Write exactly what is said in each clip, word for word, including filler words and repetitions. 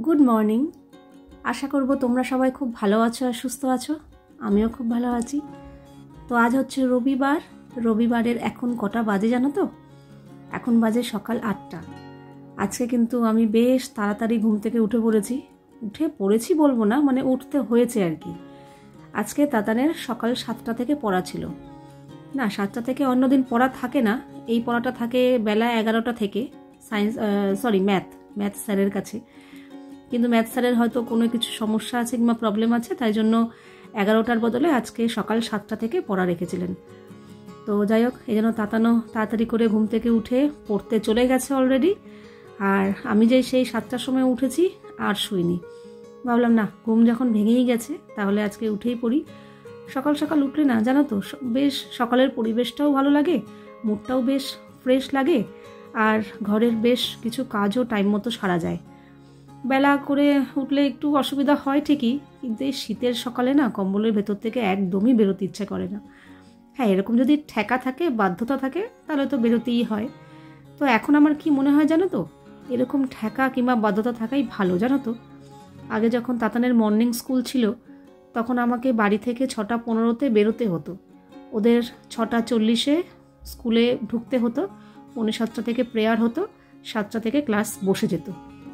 Good morning. আশা করব তোমরা সবাই খুব ভালো আছো আর সুস্থ আছো। আমিও খুব ভালো আছি। তো আজ হচ্ছে রবিবার। রবিবারের এখন কটা বাজে জানো তো? এখন বাজে সকাল আটটা। আজকে কিন্তু আমি বেশ তাড়াতাড়ি ঘুম থেকে উঠে পড়েছি। উঠে পড়েছি বলবো না, মানে উঠতে হয়েছে আর কি। আজকে তাতানের সকাল সাতটা থেকে পড়া ছিল। না, সাতটা থেকে অন্যদিন পড়া থাকে না, এই পড়াটা থাকে বেলা এগারোটা থেকে। সায়েন্স সরি ম্যাথ ম্যাথ স্যারের কাছে। কিন্তু ম্যাথ স্যারের হয়তো কোনো কিছু সমস্যা আছে কিংবা প্রবলেম আছে, তাই জন্য এগারোটার বদলে আজকে সকাল সাতটা থেকে পড়া রেখেছিলেন। তো যাই হোক, এই জন্য তাতানো তাড়াতাড়ি করে ঘুম থেকে উঠে পড়তে চলে গেছে অলরেডি। আর আমি যে সেই সাতটার সময় উঠেছি আর শুইনি। ভাবলাম না, ঘুম যখন ভেঙেই গেছে তাহলে আজকে উঠেই পড়ি। সকাল সকাল উঠলে না জানো তো, বেশ সকালের পরিবেশটাও ভালো লাগে, মুডটাও বেশ ফ্রেশ লাগে, আর ঘরের বেশ কিছু কাজও টাইম মতো সারা যায়। বেলা করে উঠলে একটু অসুবিধা হয় ঠিকই, কিন্তু এই শীতের সকালে না কম্বলের ভেতর থেকে একদমই বেরোতে ইচ্ছে করে না। হ্যাঁ, এরকম যদি ঠেকা থাকে, বাধ্যতা থাকে, তাহলে তো বেরোতেই হয়। তো এখন আমার কি মনে হয় জানো তো, এরকম ঠেকা কিংবা বাধ্যতা থাকাই ভালো জানো তো। আগে যখন তাতানের মর্নিং স্কুল ছিল, তখন আমাকে বাড়ি থেকে ছটা পনেরোতে বেরোতে হতো। ওদের ছটা চল্লিশে স্কুলে ঢুকতে হতো, পৌনে সাতটা থেকে প্রেয়ার হতো, সাতটা থেকে ক্লাস বসে যেত।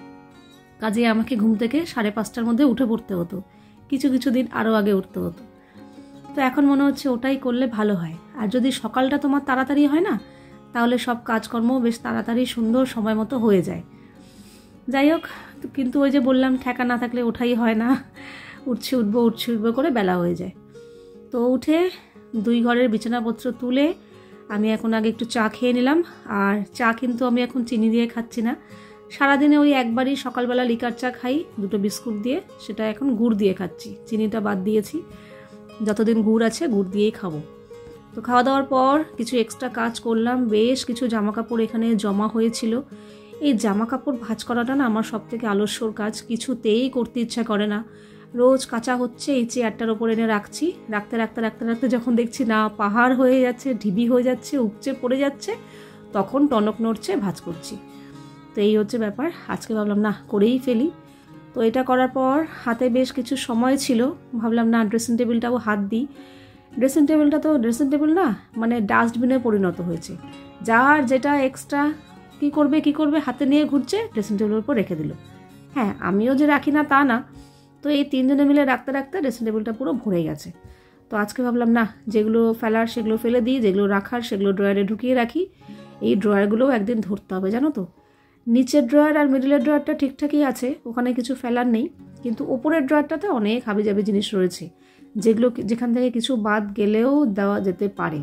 কাজে আমাকে ঘুম থেকে সাড়ে পাঁচটার মধ্যে উঠে পড়তে হতো, কিছু কিছু দিন আরও আগে উঠতে হতো। তো এখন মনে হচ্ছে ওটাই করলে ভালো হয়। আর যদি সকালটা তোমার তাড়াতাড়ি হয় না, তাহলে সব কাজকর্ম বেশ তাড়াতাড়ি সুন্দর সময় মতো হয়ে যায়। যাই হোক, কিন্তু ওই যে বললাম, ঠেকা না থাকলে ওঠাই হয় না। উঠছি উঠবো উঠছি উঠবো করে বেলা হয়ে যায়। তো উঠে দুই ঘরের বিছানাপত্র তুলে আমি এখন আগে একটু চা খেয়ে নিলাম। আর চা কিন্তু আমি এখন চিনি দিয়ে খাচ্ছি না। সারাদিনে ওই একবারই সকালবেলা লিকার চা খাই দুটো বিস্কুট দিয়ে, সেটা এখন গুড় দিয়ে খাচ্ছি, চিনিটা বাদ দিয়েছি। যতদিন গুড় আছে গুড় দিয়েই খাবো। তো খাওয়া দাওয়ার পর কিছু এক্সট্রা কাজ করলাম। বেশ কিছু জামা কাপড় এখানে জমা হয়েছিল। এই জামা কাপড় ভাঁজ করাটা না আমার সব থেকে আলস্যর কাজ, কিছুতেই করতে ইচ্ছা করে না। রোজ কাচা হচ্ছে, এই চেয়ারটার ওপর এনে রাখছি, রাখতে রাখতে রাখতে রাখতে যখন দেখছি না পাহাড় হয়ে যাচ্ছে, ঢিবি হয়ে যাচ্ছে, উপচে পড়ে যাচ্ছে, তখন টনক নড়ছে, ভাঁজ করছি। তো এই হচ্ছে ব্যাপার। আজকে ভাবলাম না, করেই ফেলি। তো এটা করার পর হাতে বেশ কিছু সময় ছিল, ভাবলাম না ড্রেসিং টেবিলটাও হাত দিই। ড্রেসিং টেবিলটা তো ড্রেসিং টেবিল না, মানে ডাস্টবিনে পরিণত হয়েছে। যার যেটা এক্সট্রা কী করবে কী করবে হাতে নিয়ে ঘুরছে, ড্রেসিং টেবিলের উপর রেখে দিল। হ্যাঁ, আমিও যে রাখি না তা না। তো এই তিনজনে মিলে রাখতে রাখতে ড্রেসিং টেবিলটা পুরো ভরে গেছে। তো আজকে ভাবলাম না, যেগুলো ফেলার সেগুলো ফেলে দিই, যেগুলো রাখার সেগুলো ড্রয়ারে ঢুকিয়ে রাখি। এই ড্রয়ারগুলোও একদিন ধরতে হবে জানো তো। নিচের ড্রয়ার আর মিডলের ড্রয়ারটা ঠিকঠাকই আছে, ওখানে কিছু ফেলার নেই, কিন্তু ওপরের ড্রয়ারটাতে অনেক হাবিজাবি জিনিস রয়েছে, যেগুলো যেখান থেকে কিছু বাদ গেলেও দেওয়া যেতে পারে।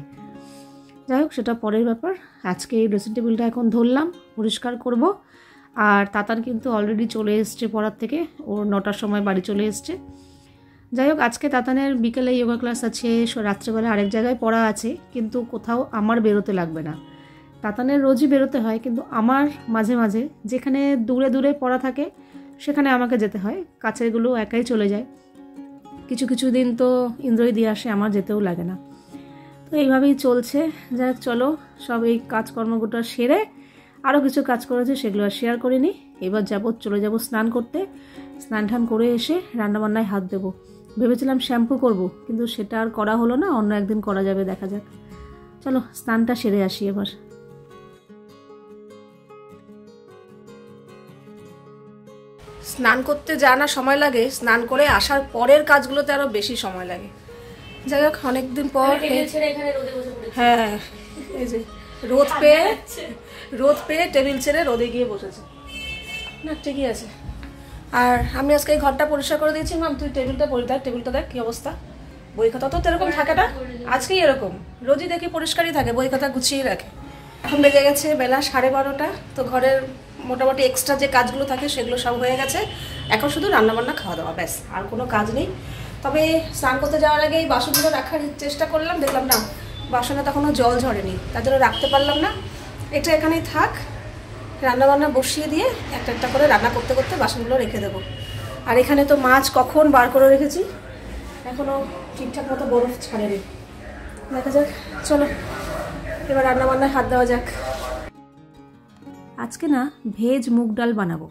যাই হোক, সেটা পরের ব্যাপার। আজকে এই ড্রেসিং টেবিলটা এখন ধরলাম, পরিষ্কার করব। আর তাতান কিন্তু অলরেডি চলে এসছে পড়ার থেকে, ওর নটার সময় বাড়ি চলে এসছে। যাই হোক, আজকে তাতানের বিকেলে যোগা ক্লাস আছে, রাত্রেবেলা আরেক জায়গায় পড়া আছে, কিন্তু কোথাও আমার বেরোতে লাগবে না। তাতানের রোজই বেরোতে হয়, কিন্তু আমার মাঝে মাঝে যেখানে দূরে দূরে পড়া থাকে সেখানে আমাকে যেতে হয়, কাছেরগুলো একাই চলে যায়। কিছু কিছু দিন তো ইন্দ্রই দিয়ে আসে, আমার যেতেও লাগে না। তো এইভাবেই চলছে। যাই হোক, চলো সব এই কাজকর্মগুলো সেরে, আরও কিছু কাজ করেছে সেগুলো আর শেয়ার করিনি। এবার যাব, চলে যাব স্নান করতে। স্নান টান করে এসে রান্নাবান্নায় হাত দেবো। ভেবেছিলাম শ্যাম্পু করব, কিন্তু সেটা আর করা হলো না, অন্য একদিন করা যাবে, দেখা যাক। চলো স্নানটা সেরে আসি এবার। স্নান করতে যা না সময় লাগে, স্নান করে আসার পরের কাজগুলোতে আরও বেশি সময় লাগে। যাই হোক, অনেকদিন পর হ্যাঁ, এই যে রোদ পেয়ে রোদ পেয়ে টেবিল ছেড়ে রোদে গিয়ে বসেছে। না, ঠিকই আছে। আর আমি আজকে এই ঘরটা পরিষ্কার করে দিয়েছি। মাম, তুই টেবিলটা পরি দেখ, টেবিলটা দেখ কী অবস্থা। বই খাতা তো এরকম থাকে না, আজকেই এরকম, রোজই দেখি পরিষ্কারই থাকে, বই খাতা গুছিয়ে রাখে। এখন বেজে গেছে বেলা সাড়ে বারোটা। তো ঘরের মোটামুটি এক্সট্রা যে কাজগুলো থাকে সেগুলো সব হয়ে গেছে। এখন শুধু রান্নাবান্না, খাওয়া দাওয়া, ব্যাস, আর কোনো কাজ নেই। তবে স্নান করতে যাওয়ার আগে এই বাসনগুলো রাখার চেষ্টা করলাম, দেখলাম না বাসনে তখনও জল ঝরেনি, তার জন্য রাখতে পারলাম না। এটা এখানেই থাক, রান্নাবান্না বসিয়ে দিয়ে একটা একটা করে রান্না করতে করতে বাসনগুলো রেখে দেবো। আর এখানে তো মাছ কখন বার করে রেখেছি, এখনও ঠিকঠাক মতো বরফ ছাড়েনি। দেখা যাক, চলো এবার রান্নাবান্নায় হাত দেওয়া যাক। আজকে না ভেজ মুগ ডাল বানাবো।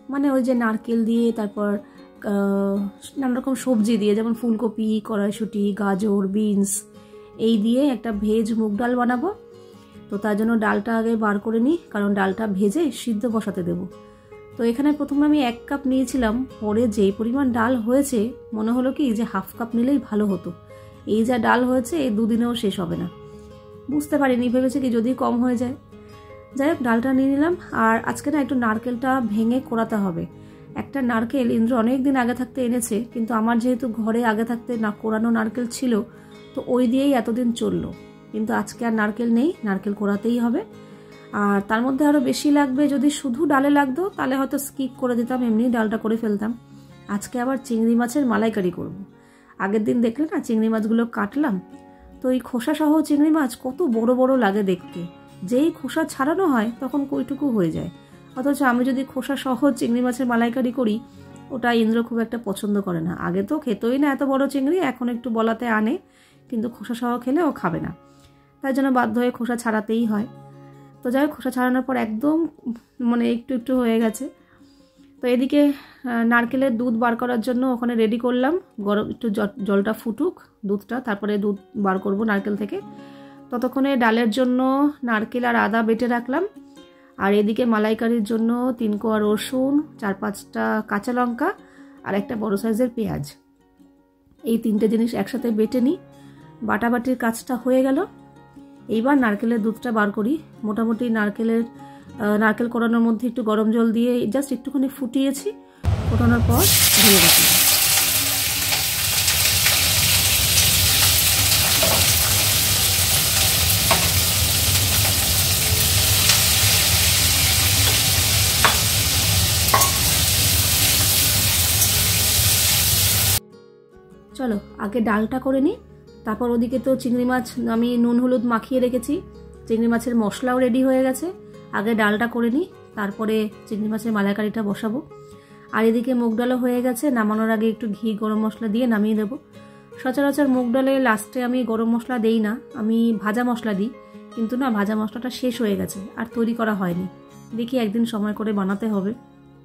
মানে ওই যে নারকেল দিয়ে, তারপর নানা রকম সবজি দিয়ে, যেমন ফুলকপি, কড়াইশুঁটি, গাজর, বিনস এই দিয়ে একটা ভেজ মুগ ডাল বানাবো। তো তার জন্য ডালটা আগে বার করে নিই, কারণ ডালটা ভেজে সিদ্ধ বসাতে দেবো। তো এখানে প্রথমে আমি এক কাপ নিয়েছিলাম, পরে যেই পরিমাণ ডাল হয়েছে মনে হলো কি যে হাফ কাপ নিলেই ভালো হতো। এই যা ডাল হয়েছে এই দুদিনেও শেষ হবে না, বুঝতে পারিনি, ভেবেছি কি যদি কম হয়ে যায়। যাই হোক, ডালটা নিয়ে নিলাম। আর আজকে না একটু নারকেলটা ভেঙে কোড়াতে হবে। একটা নারকেল ইন্দ্র অনেক দিন আগে থাকতে এনেছে, কিন্তু আমার যেহেতু ঘরে আগে থাকতে না কোড়ানো নারকেল ছিল, তো ওই দিয়েই এতদিন চললো। কিন্তু আজকে আর নারকেল নেই, নারকেল কোড়াতেই হবে। আর তার মধ্যে আরও বেশি লাগবে। যদি শুধু ডালে লাগতো তাহলে হয়তো স্কিপ করে দিতাম, এমনি ডালটা করে ফেলতাম। আজকে আবার চিংড়ি মাছের মালাইকারি করব। আগের দিন দেখলে না চিংড়ি মাছগুলো কাটলাম, তো এই খোসা সহ চিংড়ি মাছ কত বড় বড় লাগে দেখতে। যেই খোসা ছাড়ানো হয় তখন কইটুকু হয়ে যায়। অথচ আমি যদি খোসা সহ চিংড়ি মাছের মালাইকারি করি, ওটা ইন্দ্র খুব একটা পছন্দ করে না। আগে তো খেতোই না এত বড় চিংড়ি, এখন একটু বলাতে আনে, কিন্তু খোসা সহ খেলে ও খাবে না, তাই জন্য বাধ্য হয়ে খোসা ছাড়াতেই হয়। তো যাই হোক, খোসা ছাড়ানোর পর একদম মানে একটু একটু হয়ে গেছে। তো এদিকে নারকেলের দুধ বার করার জন্য ওখানে রেডি করলাম। গরম একটু জলটা ফুটুক, দুধটা, তারপরে দুধ বার করব নারকেল থেকে। ততক্ষণে ডালের জন্য নারকেল আর আদা বেটে রাখলাম। আর এদিকে মালাইকারির জন্য তিন কোয়া রসুন, চার পাঁচটা কাঁচা লঙ্কা আর একটা বড় সাইজের পেঁয়াজ, এই তিনটে জিনিস একসাথে বেটে নিই। বাটাবাটির কাজটা হয়ে গেল। এইবার নারকেলের দুধটা বার করি। মোটামুটি নারকেলের নারকেল কোড়ানোর মধ্যে একটু গরম জল দিয়ে জাস্ট একটুখানি ফুটিয়েছি, ফোটানোর পর ধুয়ে রাখি। চলো আগে ডালটা করে নিই, তারপর ওদিকে তো চিংড়ি মাছ আমি নুন হলুদ মাখিয়ে রেখেছি, চিংড়ি মাছের মশলাও রেডি হয়ে গেছে। আগে ডালটা করে নিই, তারপরে চিংড়ি মাছের মালাইকারিটা বসাবো। আর এদিকে মুগ ডালও হয়ে গেছে, নামানোর আগে একটু ঘি গরম মশলা দিয়ে নামিয়ে দেবো। সচরাচর মুগ ডালে লাস্টে আমি গরম মশলা দেই না, আমি ভাজা মশলা দিই, কিন্তু না ভাজা মশলাটা শেষ হয়ে গেছে আর তৈরি করা হয়নি। দেখি একদিন সময় করে বানাতে হবে।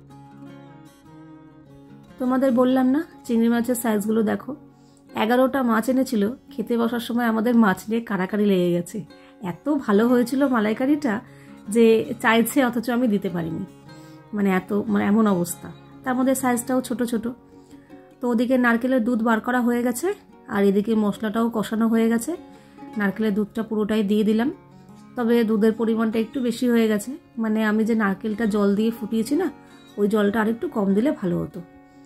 তোমাদের বললাম না চিংড়ি মাছের সাইজগুলো দেখো, এগারোটা মাছ এনেছিল। খেতে বসার সময় আমাদের মাছ নিয়ে কাড়াকাড়ি লেগে গেছে। এত ভালো হয়েছিল মালাইকারিটা যে চাইছে, অথচ আমি দিতে পারিনি, মানে এত মানে এমন অবস্থা। তার মধ্যে সাইজটাও ছোট ছোট। তো ওদিকে নারকেলের দুধ বার করা হয়ে গেছে, আর এদিকে মশলাটাও কষানো হয়ে গেছে। নারকেলের দুধটা পুরোটাই দিয়ে দিলাম, তবে দুধের পরিমাণটা একটু বেশি হয়ে গেছে। মানে আমি যে নারকেলটা জল দিয়ে ফুটিয়েছি না, ওই জলটা আরেকটু কম দিলে ভালো হতো।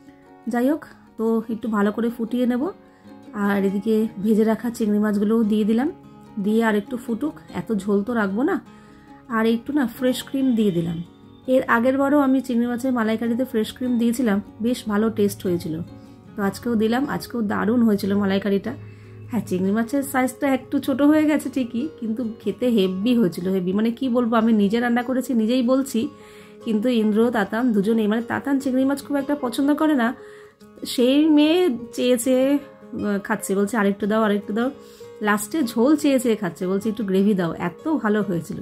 যাই হোক, তো একটু ভালো করে ফুটিয়ে নেব। আর এদিকে ভেজে রাখা চিংড়ি মাছগুলোও দিয়ে দিলাম, দিয়ে আর একটু ফুটুক, এত ঝোল তো রাখবো না। আর একটু না ফ্রেশ ক্রিম দিয়ে দিলাম। এর আগের বারও আমি চিংড়ি মাছের মালাইকারিতে ফ্রেশ ক্রিম দিয়েছিলাম, বেশ ভালো টেস্ট হয়েছিল। তো আজকেও দিলাম, আজকেও দারুণ হয়েছিল মালাইকারিটা। হ্যাঁ, চিংড়ি মাছের সাইজটা একটু ছোট হয়ে গেছে ঠিকই, কিন্তু খেতে হেভি হয়েছিল, হেভি মানে কি বলবো, আমি নিজে রান্না করেছি নিজেই বলছি, কিন্তু ইন্দ্র তাতান দুজনেই, মানে তাতান চিংড়ি মাছ খুব একটা পছন্দ করে না, সেই মেয়ে চেয়ে চেয়ে খাচ্ছে, বলছে আরেকটু দাও আরেকটু দাও, লাস্টে ঝোল চেয়ে চেয়ে খাচ্ছে, বলছে একটু গ্রেভি দাও, এত ভালো হয়েছিল।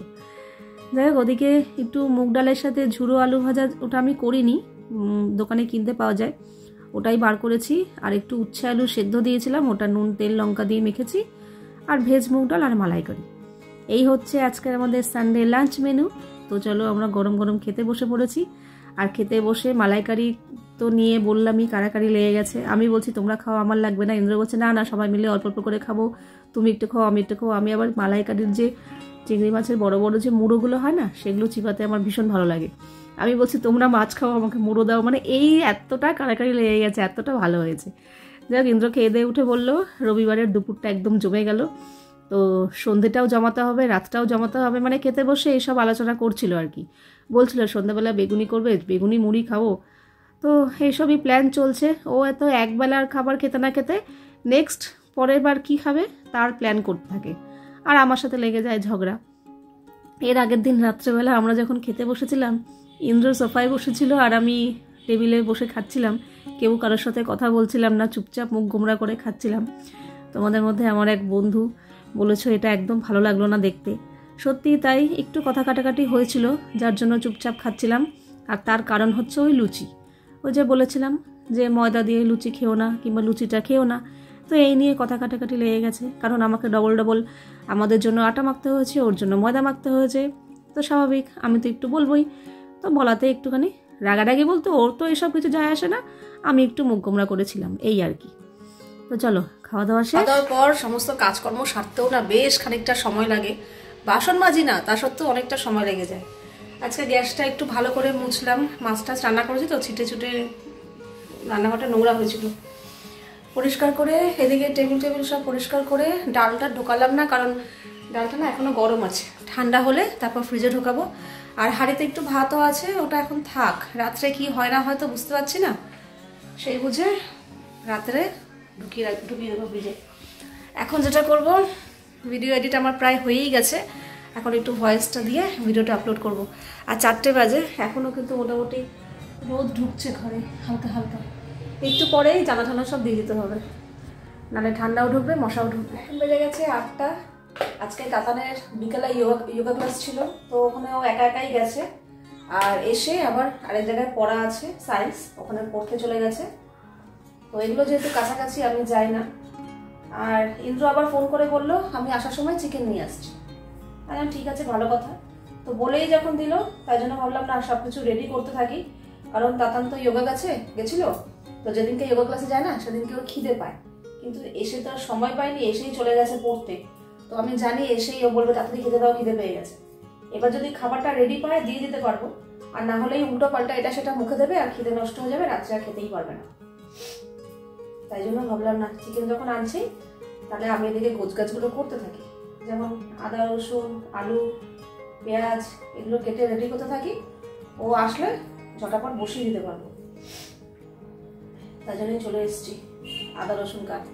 যাই হোক, ওদিকে একটু মুগ ডালের সাথে ঝুড়ো আলু ভাজা, ওটা আমি করিনি, দোকানে কিনতে পাওয়া যায়, ওটাই বার করেছি। আর একটু উচ্ছে আলু সেদ্ধ দিয়েছিলাম, ওটা নুন তেল লঙ্কা দিয়ে মেখেছি। আর ভেজ মুগ ডাল আর মালাইকারি, এই হচ্ছে আজকের আমাদের সানডে লাঞ্চ মেনু। তো চলো আমরা গরম গরম খেতে বসে পড়েছি। আর খেতে বসে মালাইকারি তো নিয়ে বললামই কারাকারি লেগে গেছে। আমি বলছি তোমরা খাও, আমার লাগবে না। ইন্দ্র বলছে না না সবাই মিলে অল্প অল্প করে খাবো, তুমি একটু খাও আমি একটু খাও। আমি আবার মালাইকারির যে চিংড়ি মাছের বড় বড় যে মুড়োগুলো হয় না, সেগুলো চিবাতে আমার ভীষণ ভালো লাগে। আমি বলছি তোমরা মাছ খাও, আমাকে মুড়ো দাও, মানে এই এতটা কারাকারি লেগে গেছে, এতটা ভালো হয়েছে। যাই হোক, ইন্দ্র খেয়ে দিয়ে উঠে বললো রবিবারের দুপুরটা একদম জমে গেল। তো সন্ধেটাও জমাতে হবে, রাতটাও জমাতে হবে, মানে খেতে বসে এইসব আলোচনা করছিল আর কি। বলছিল সন্ধ্যাবেলা বেগুনি করবে, বেগুনি মুড়ি খাবো, তো এইসবই প্ল্যান চলছে। ও এত একবেলার খাবার খেতে না খেতে নেক্সট পরের বার কী খাবে তার প্ল্যান করতে থাকে, আর আমার সাথে লেগে যায় ঝগড়া। এর আগের দিন রাত্রেবেলা আমরা যখন খেতে বসেছিলাম, ইন্দ্র সোফায় বসেছিল আর আমি টেবিলে বসে খাচ্ছিলাম, কেউ কারোর সাথে কথা বলছিলাম না, চুপচাপ মুখ গোমরা করে খাচ্ছিলাম। তোমাদের মধ্যে আমার এক বন্ধু বলেছ এটা একদম ভালো লাগলো না দেখতে, সত্যি তাই, একটু কথা কাটাকাটি হয়েছিল, যার জন্য চুপচাপ খাচ্ছিলাম। আর তার কারণ হচ্ছে ওই লুচি। ওই যে বলেছিলাম যে ময়দা দিয়ে লুচি খেও না কিংবা লুচিটা খেও না, তো এই নিয়ে কথা কাটাকাটি লেগে গেছে। কারণ আমাকে ডবল ডবল আমাদের জন্য আটা মাখতে হয়েছে, ওর জন্য ময়দা মাখতে হয়েছে, তো স্বাভাবিক আমি তো একটু বলবোই। তো বলাতে একটুখানি রাগারাগি বলতে ওর তো এসব কিছু যায় আসে না, আমি একটু মুখ গোমরা করেছিলাম এই আর কি। তো চলো খাওয়া দাওয়া শেষ। খাওয়া দাওয়ার পর সমস্ত কাজকর্ম সারতেও না বেশ খানিকটা সময় লাগে, বাসন মাজি না তা সত্ত্বেও অনেকটা সময় লেগে যায়। আজকে গ্যাসটা একটু ভালো করে মুছলাম, মাছ টাছ রান্না করেছি তো ছিটে ছুটে রান্নাঘরটা নোংরা হয়েছিল, পরিষ্কার করে এদিকে টেবিল টেবিল সব পরিষ্কার করে ডালটা ঢোকালাম না, কারণ ডালটা না এখনও গরম আছে, ঠান্ডা হলে তারপর ফ্রিজে ঢোকাবো। আর হাঁড়িতে একটু ভাতও আছে, ওটা এখন থাক, রাত্রে কি হয় না হয়তো বুঝতে পারছি না, সেই বুঝে রাত্রে ঢুকিয়ে ঢুকিয়ে দেবো ফ্রিজে। এখন যেটা করব, ভিডিও এডিট আমার প্রায় হয়েই গেছে, এখন একটু ভয়েসটা দিয়ে ভিডিওটা আপলোড করব। আর চারটে বাজে, এখনও কিন্তু মোটামুটি রোদ ঢুকছে ঘরে হালকা হালকা, একটু পরেই জানা ঠান্না সব দিয়ে দিতে হবে, নাহলে ঠান্ডাও ঢুকবে মশাও ঢুকবে। এখন বেজে গেছে আটটা। আজকে তাতানের বিকেলে যোগা যোগা ক্লাস ছিল, তো ওখানে ও একা একাই গেছে, আর এসে আবার আরেক জায়গায় পড়া আছে সায়েন্স, ওখানে পড়তে চলে গেছে। তো এগুলো যেহেতু কাছাকাছি আমি যাই না। আর ইন্দ্র আবার ফোন করে বললো আমি আসার সময় চিকেন নিয়ে আসছি, আমি ঠিক আছে ভালো কথা। তো বলেই যখন দিল তাই জন্য ভাবলাম না সব কিছু রেডি করতে থাকি, কারণ তাতান তো যোগা গেছে গেছিল, তো যেদিনকে যোগা ক্লাসে যায় না সেদিনকে ওর খিদে পায়, কিন্তু এসে তো আর সময় পায়নি, এসেই চলে গেছে পড়তে। তো আমি জানি এসেই ও বলবে তাড়াতাড়ি খেতে দাও, খিদে পেয়ে গেছে। এবার যদি খাবারটা রেডি পায় দিয়ে দিতে পারবো, আর না হলেই উল্টো পাল্টা এটা সেটা মুখে দেবে আর খিদে নষ্ট হয়ে যাবে, রাত্রে আর খেতেই পারবে না। তাই জন্য ভাবলাম না চিকেন যখন আনছি তাহলে আমি এদিকে গোছগাছগুলো করতে থাকি, যেমন আদা রসুন আলু পেঁয়াজ এগুলো কেটে রেডি করতে থাকি, ও আসলে ঝটাপট বসিয়ে দিতে পারবো। তাই জন্যই চলে এসেছি আদা রসুন কাটতে।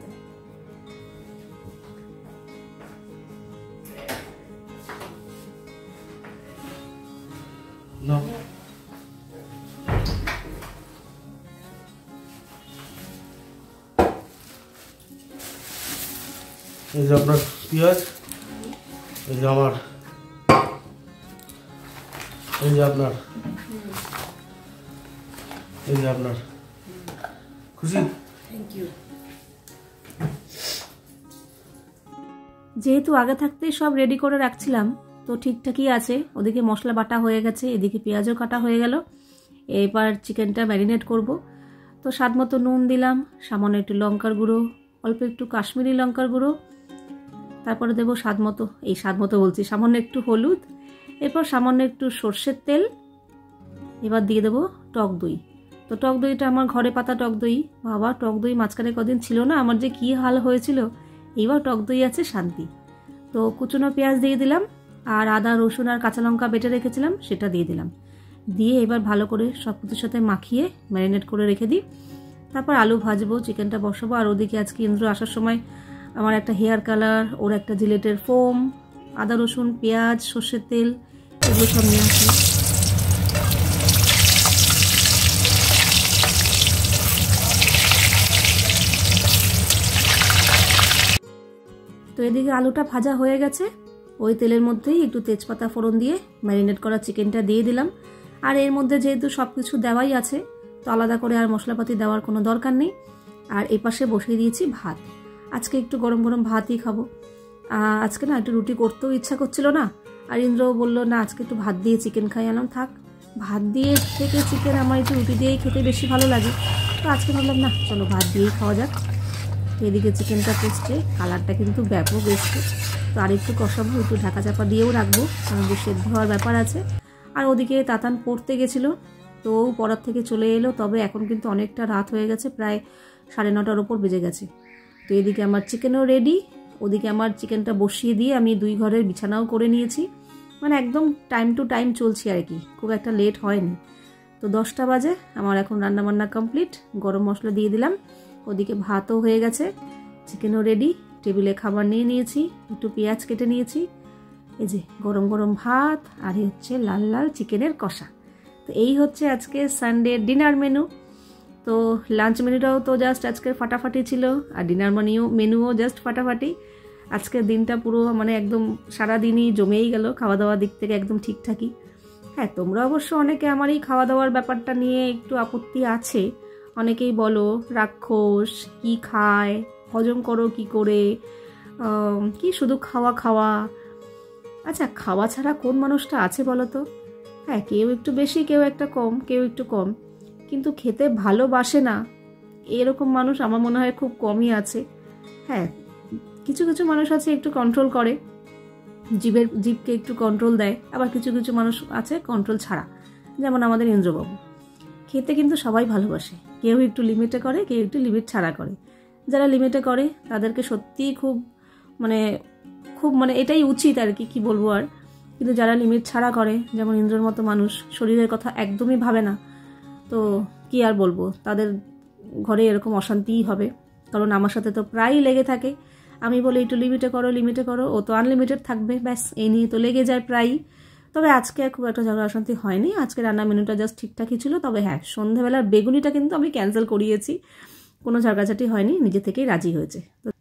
No. এই যে আপনার পেঁয়াজ, এই যে আমার, এই যে আপনার, এই যে আপনার, খুশি? Thank you. যেহেতু আগে থাকতেই সব রেডি করে রাখছিলাম তো ঠিকঠাকই আছে, ওদিকে মশলা বাটা হয়ে গেছে, এদিকে পেঁয়াজও কাটা হয়ে গেল। এবার চিকেনটা ম্যারিনেট করব। তো স্বাদ মতো নুন দিলাম, সামান্য একটু লঙ্কার গুঁড়ো, অল্প একটু কাশ্মীরি লঙ্কার গুঁড়ো, তারপরে দেবো স্বাদ মতো, এই স্বাদ মতো বলছি সামান্য একটু হলুদ, এরপর সামান্য একটু সর্ষের তেল, এবার দিয়ে দেবো টক দই। তো টক দইটা আমার ঘরে পাতা টক দই, বাবা টক দই মাঝখানে কদিন ছিল না, আমার যে কী হাল হয়েছিল, এবার টক দই আছে শান্তি। তো কুচনো পেঁয়াজ দিয়ে দিলাম, আর আদা রসুন আর কাঁচা লঙ্কা বেটে রেখেছিলাম সেটা দিয়ে দিলাম, দিয়ে এবার ভালো করে সব কিছুর সাথে মাখিয়ে ম্যারিনেট করে রেখে দিই। তারপর আলু ভাজবো, চিকেনটা বসাবো। আর ওদিকে আজকে ইন্দ্র আসার সময় আমার একটা হেয়ার কালার, ওর একটা জিলেটের ফোম, আদা রসুন পেঁয়াজ সর্ষের তেল এগুলো সব নিয়ে আসি। তো এদিকে আলুটা ভাজা হয়ে গেছে, ওই তেলের মধ্যেই একটু তেজপাতা ফোড়ন দিয়ে ম্যারিনেট করা চিকেনটা দিয়ে দিলাম। আর এর মধ্যে যেহেতু সব কিছু দেওয়াই আছে তো আলাদা করে আর মশলাপাতি দেওয়ার কোনো দরকার নেই। আর এই পাশে বসিয়ে দিয়েছি ভাত, আজকে একটু গরম গরম ভাতই খাবো। আজকে না একটু রুটি করতেও ইচ্ছা করছিল না, আর ইন্দ্রও বললো না আজকে একটু ভাত দিয়ে চিকেন খাই, আনলাম থাক ভাত দিয়ে থেকে চিকেন আমার একটু রুটি দিয়েই খেতে বেশি ভালো লাগে, তো আজকে ভাবলাম না চলো ভাত দিয়েই খাওয়া যাক। এদিকে চিকেনটা কষছে, কালারটা কিন্তু ব্যাপক এসছে, তো আর একটু কষাবো, একটু ঢাকা চাপা দিয়েও রাখবো কারণ যে সেদ্ধ হওয়ার ব্যাপার আছে। আর ওদিকে তাতান পড়তে গেছিলো, তো ও পড়ার থেকে চলে এলো, তবে এখন কিন্তু অনেকটা রাত হয়ে গেছে, প্রায় সাড়ে নটার ওপর বেজে গেছে। তো এদিকে আমার চিকেনও রেডি, ওদিকে আমার চিকেনটা বসিয়ে দিয়ে আমি দুই ঘরের বিছানাও করে নিয়েছি, মানে একদম টাইম টু টাইম চলছি আর কি, খুব একটা লেট হয়নি। তো দশটা বাজে, আমার এখন রান্নাবান্না কমপ্লিট, গরম মশলা দিয়ে দিলাম, ওদিকে ভাতও হয়ে গেছে, চিকেনও রেডি, টেবিলে খাবার নিয়ে নিয়েছি, একটু পেঁয়াজ কেটে নিয়েছি, এই যে গরম গরম ভাত, আর হচ্ছে লাল লাল চিকেনের কষা। তো এই হচ্ছে আজকে সানডে ডিনার মেনু। তো লাঞ্চ মেনুটাও তো জাস্ট আজকে ফাটাফাটি ছিল, আর ডিনার মেনুও মেনুও জাস্ট ফাটাফাটি। আজকের দিনটা পুরো মানে একদম সারাদিনই জমেই গেল, খাওয়া দাওয়ার দিক থেকে একদম ঠিকঠাকই। হ্যাঁ, তোমরা অবশ্য অনেকে আমার এই খাওয়া দাওয়ার ব্যাপারটা নিয়ে একটু আপত্তি আছে। অনেকেই বলো রাক্ষস, কি খায়, হজম করো কি করে, কি শুধু খাওয়া খাওয়া। আচ্ছা, খাওয়া ছাড়া কোন মানুষটা আছে বলো তো? হ্যাঁ, কেউ একটু বেশি, কেউ একটা কম, কেউ একটু কম, কিন্তু খেতে ভালোবাসে না এরকম মানুষ আমার মনে হয় খুব কমই আছে। হ্যাঁ, কিছু কিছু মানুষ আছে একটু কন্ট্রোল করে, জীবের জীবকে একটু কন্ট্রোল দেয়, আবার কিছু কিছু মানুষ আছে কন্ট্রোল ছাড়া, যেমন আমাদের ইন্দ্রবাবু। খেতে কিন্তু সবাই ভালোবাসে, কেউ একটু লিমিটে করে, কেউ একটু লিমিট ছাড়া করে। যারা লিমিটে করে তাদেরকে সত্যিই খুব মানে খুব মানে এটাই উচিত আর কি, কি বলবো আর। কিন্তু যারা লিমিট ছাড়া করে, যেমন ইন্দ্রর মতো মানুষ, শরীরের কথা একদমই ভাবে না, তো কি আর বলবো, তাদের ঘরে এরকম অশান্তিই হবে। কারণ আমার সাথে তো প্রায়ই লেগে থাকে, আমি বলি একটু লিমিটে করো লিমিটে করো, ও তো আনলিমিটেড থাকবে, ব্যাস এই নিয়ে তো লেগে যায় প্রায়ই। তবে আজকে খুব একটা ঝগড়া অশান্তি হয়নি, আজকে রান্না মেনুটা জাস্ট ঠিকঠাকই ছিল। তবে হ্যাঁ, সন্ধ্যাবেলার বেগুনিটা কিন্তু আমি ক্যান্সেল করিয়েছি, কোনো ঝগড়াঝাটি হয়নি, নিজে থেকেই রাজি হয়েছে। তো